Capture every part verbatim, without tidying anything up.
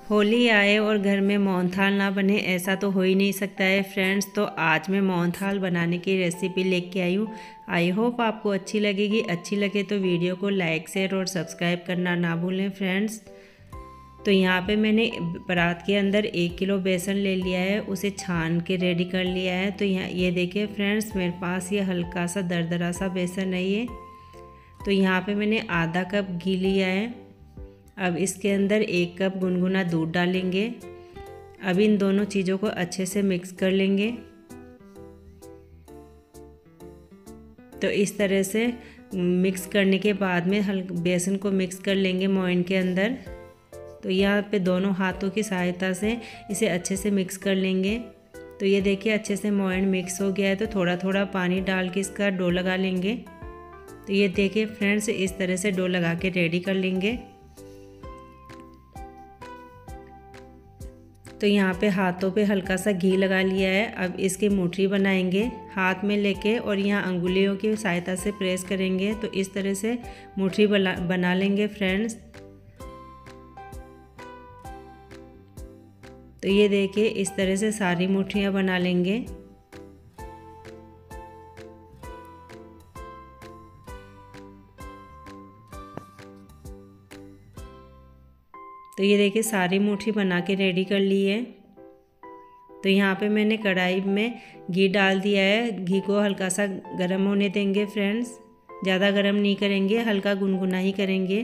होली आए और घर में मोहनथाल ना बने, ऐसा तो हो ही नहीं सकता है फ्रेंड्स। तो आज मैं मोहनथाल बनाने की रेसिपी लेके आई हूँ। आई होप आपको अच्छी लगेगी। अच्छी लगे तो वीडियो को लाइक शेयर और सब्सक्राइब करना ना भूलें फ्रेंड्स। तो यहाँ पे मैंने परात के अंदर एक किलो बेसन ले लिया है, उसे छान के रेडी कर लिया है। तो यहाँ ये देखिए फ्रेंड्स, मेरे पास ये हल्का सा दरदरा सा बेसन है ये। तो यहाँ पे मैंने आधा कप घी लिया है। अब इसके अंदर एक कप गुनगुना दूध डालेंगे। अब इन दोनों चीज़ों को अच्छे से मिक्स कर लेंगे। तो इस तरह से मिक्स करने के बाद में हल्का बेसन को मिक्स कर लेंगे मोइन के अंदर। तो यहाँ पे दोनों हाथों की सहायता से इसे अच्छे से मिक्स कर लेंगे। तो ये देखिए अच्छे से मोइन मिक्स हो गया है। तो थोड़ा थोड़ा पानी डाल के इसका डो लगा लेंगे। तो ये देखिए फ्रेंड्स, इस तरह से डो लगा के रेडी कर लेंगे। तो यहाँ पे हाथों पे हल्का सा घी लगा लिया है। अब इसकी मुठरी बनाएंगे हाथ में लेके और यहाँ अंगुलियों की सहायता से प्रेस करेंगे। तो इस तरह से मुठरी बना बना लेंगे फ्रेंड्स। तो ये देखिए इस तरह से सारी मुठरियाँ बना लेंगे। तो ये देखिए सारी मुट्ठी बना के रेडी कर ली है। तो यहाँ पे मैंने कढ़ाई में घी डाल दिया है। घी को हल्का सा गर्म होने देंगे फ्रेंड्स, ज़्यादा गर्म नहीं करेंगे, हल्का गुनगुना ही करेंगे।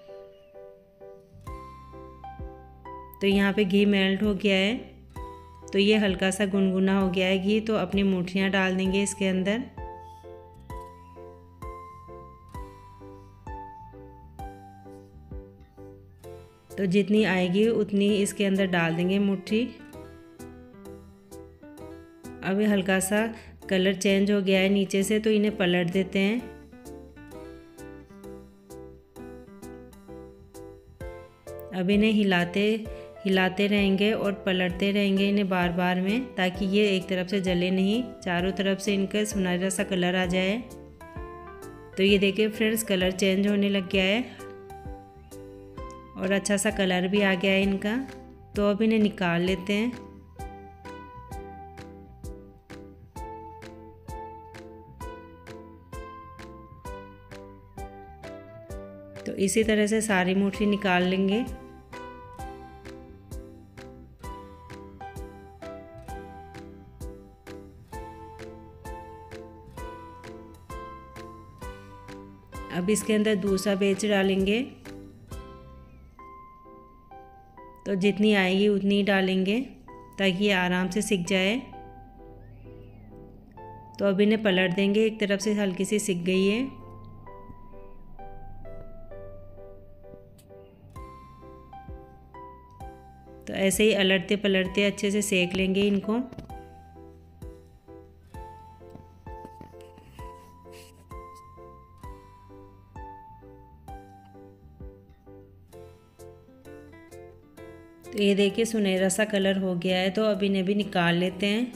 तो यहाँ पे घी मेल्ट हो गया है। तो ये हल्का सा गुनगुना हो गया है घी। तो अपनी मुठियाँ डाल देंगे इसके अंदर। तो जितनी आएगी उतनी इसके अंदर डाल देंगे मुट्ठी। अब ये हल्का सा कलर चेंज हो गया है नीचे से, तो इन्हें पलट देते हैं। अब इन्हें हिलाते हिलाते रहेंगे और पलटते रहेंगे इन्हें बार बार में, ताकि ये एक तरफ से जले नहीं, चारों तरफ से इनका सुनहरा सा कलर आ जाए। तो ये देखिए फ्रेंड्स, कलर चेंज होने लग गया है और अच्छा सा कलर भी आ गया है इनका। तो अब इन्हें निकाल लेते हैं। तो इसी तरह से सारी मुट्ठी निकाल लेंगे। अब इसके अंदर दूसरा बैच डालेंगे। तो जितनी आएगी उतनी डालेंगे ताकि ये आराम से सिक जाए। तो अब इन्हें पलट देंगे, एक तरफ से हल्की सी सिक गई है। तो ऐसे ही अलटते पलटते अच्छे से सेक लेंगे इनको। तो ये देखिए सुनहरा सा कलर हो गया है। तो अब इन्हें भी निकाल लेते हैं।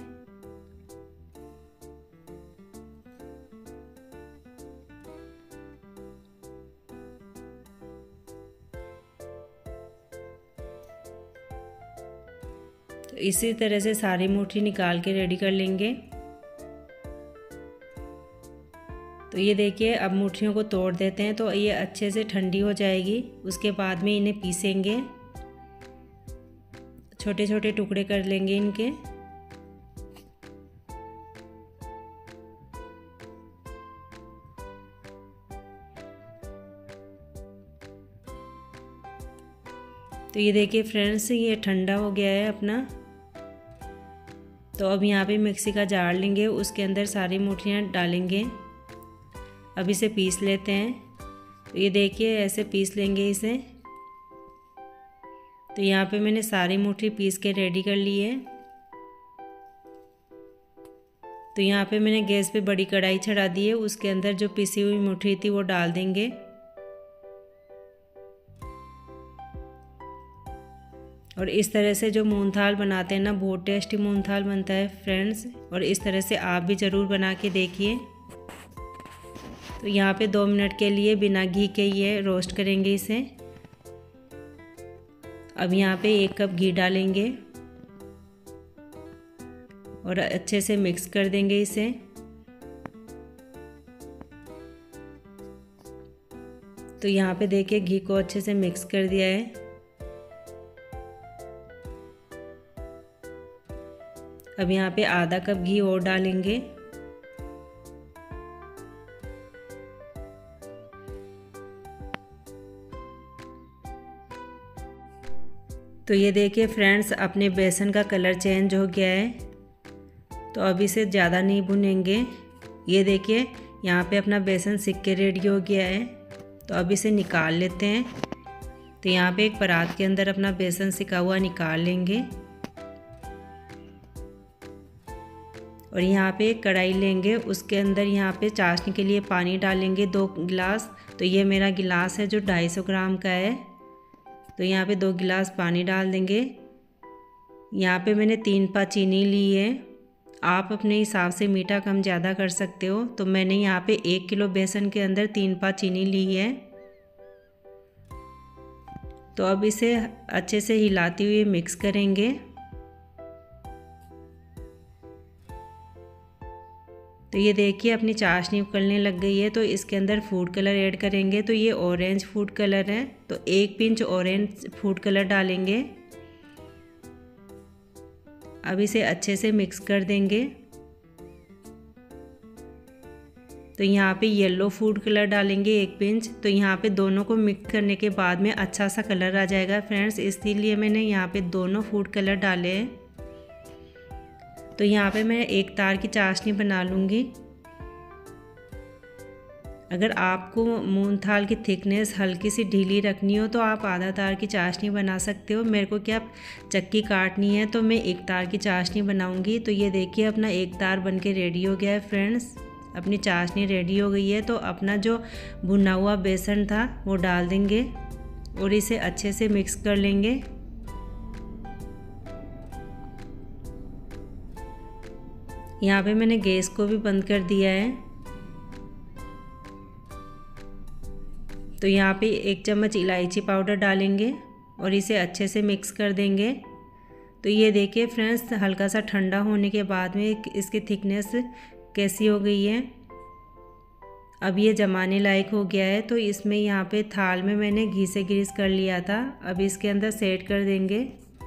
तो इसी तरह से सारी मुट्ठी निकाल के रेडी कर लेंगे। तो ये देखिए अब मुट्ठियों को तोड़ देते हैं। तो ये अच्छे से ठंडी हो जाएगी, उसके बाद में इन्हें पीसेंगे। छोटे छोटे टुकड़े कर लेंगे इनके। तो ये देखिए फ्रेंड्स, ये ठंडा हो गया है अपना। तो अब यहाँ पे मिक्सी का जार लेंगे, उसके अंदर सारी मुठियाँ डालेंगे। अब इसे पीस लेते हैं। तो ये देखिए ऐसे पीस लेंगे इसे। तो यहाँ पे मैंने सारी मुट्ठी पीस के रेडी कर ली है। तो यहाँ पे मैंने गैस पे बड़ी कढ़ाई चढ़ा दी है, उसके अंदर जो पिसी हुई मुट्ठी थी वो डाल देंगे। और इस तरह से जो मूंगथाल बनाते हैं ना, बहुत टेस्टी मूंगथाल बनता है फ्रेंड्स। और इस तरह से आप भी ज़रूर बना के देखिए। तो यहाँ पे दो मिनट के लिए बिना घी के ये रोस्ट करेंगे इसे। अब यहाँ पे एक कप घी डालेंगे और अच्छे से मिक्स कर देंगे इसे। तो यहाँ पे देखिए घी को अच्छे से मिक्स कर दिया है। अब यहाँ पे आधा कप घी और डालेंगे। तो ये देखिए फ्रेंड्स, अपने बेसन का कलर चेंज हो गया है। तो अब इसे ज़्यादा नहीं भुनेंगे। ये देखिए यहाँ पे अपना बेसन सिक के रेडी हो गया है। तो अब इसे निकाल लेते हैं। तो यहाँ पे एक परात के अंदर अपना बेसन सिका हुआ निकाल लेंगे और यहाँ पे एक कढ़ाई लेंगे, उसके अंदर यहाँ पे चाशनी के लिए पानी डालेंगे दो गिलास। तो ये मेरा गिलास है जो ढाई सौ ग्राम का है। तो यहाँ पे दो गिलास पानी डाल देंगे। यहाँ पे मैंने तीन पा चीनी ली है। आप अपने हिसाब से मीठा कम ज़्यादा कर सकते हो। तो मैंने यहाँ पे एक किलो बेसन के अंदर तीन पा चीनी ली है। तो अब इसे अच्छे से हिलाते हुए मिक्स करेंगे। तो ये देखिए अपनी चाशनी उकलने लग गई है। तो इसके अंदर फूड कलर ऐड करेंगे। तो ये ऑरेंज फूड कलर है, तो एक पिंच ऑरेंज फूड कलर डालेंगे। अब इसे अच्छे से मिक्स कर देंगे। तो यहाँ पे येलो फूड कलर डालेंगे एक पिंच। तो यहाँ पे दोनों को मिक्स करने के बाद में अच्छा सा कलर आ जाएगा फ्रेंड्स, इसीलिए मैंने यहाँ पे दोनों फूड कलर डाले हैं। तो यहाँ पे मैं एक तार की चाशनी बना लूँगी। अगर आपको मूंगथाल की थिकनेस हल्की सी ढीली रखनी हो तो आप आधा तार की चाशनी बना सकते हो। मेरे को क्या चक्की काटनी है तो मैं एक तार की चाशनी बनाऊंगी। तो ये देखिए अपना एक तार बन के रेडी हो गया है फ्रेंड्स, अपनी चाशनी रेडी हो गई है। तो अपना जो भुना हुआ बेसन था वो डाल देंगे और इसे अच्छे से मिक्स कर लेंगे। यहाँ पे मैंने गैस को भी बंद कर दिया है। तो यहाँ पे एक चम्मच इलायची पाउडर डालेंगे और इसे अच्छे से मिक्स कर देंगे। तो ये देखिए फ्रेंड्स, हल्का सा ठंडा होने के बाद में इसकी थिकनेस कैसी हो गई है। अब ये जमाने लायक हो गया है। तो इसमें यहाँ पे थाल में मैंने घी से ग्रीस कर लिया था। अब इसके अंदर सेट कर देंगे।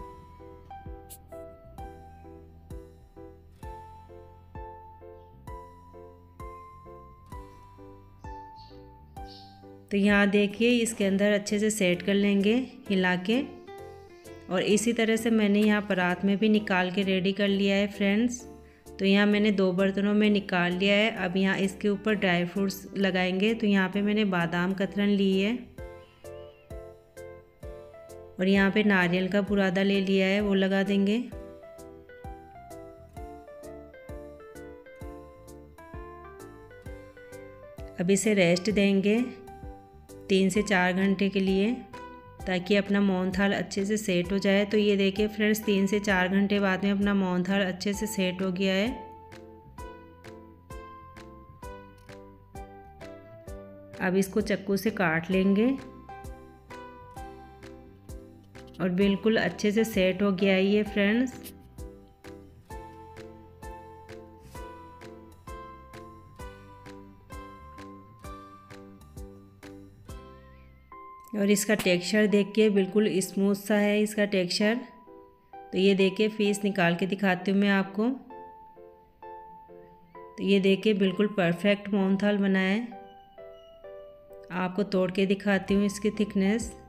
तो यहाँ देखिए इसके अंदर अच्छे से सेट कर लेंगे हिला के। और इसी तरह से मैंने यहाँ परात में भी निकाल के रेडी कर लिया है फ्रेंड्स। तो यहाँ मैंने दो बर्तनों में निकाल लिया है। अब यहाँ इसके ऊपर ड्राई फ्रूट्स लगाएंगे। तो यहाँ पे मैंने बादाम कतरन ली है और यहाँ पे नारियल का बुरादा ले लिया है, वो लगा देंगे। अब इसे रेस्ट देंगे तीन से चार घंटे के लिए, ताकि अपना मोहनथाल अच्छे से सेट हो जाए। तो ये देखिए फ्रेंड्स, तीन से चार घंटे बाद में अपना मोहनथाल अच्छे से सेट हो गया है। अब इसको चक्कू से काट लेंगे और बिल्कुल अच्छे से सेट हो गया है ये फ्रेंड्स। और इसका टेक्सचर देखिए बिल्कुल स्मूथ सा है इसका टेक्सचर। तो ये देखिए पीस निकाल के दिखाती हूँ मैं आपको। तो ये देखिए बिल्कुल परफेक्ट मोहनथाल बना है। आपको तोड़ के दिखाती हूँ इसकी थिकनेस।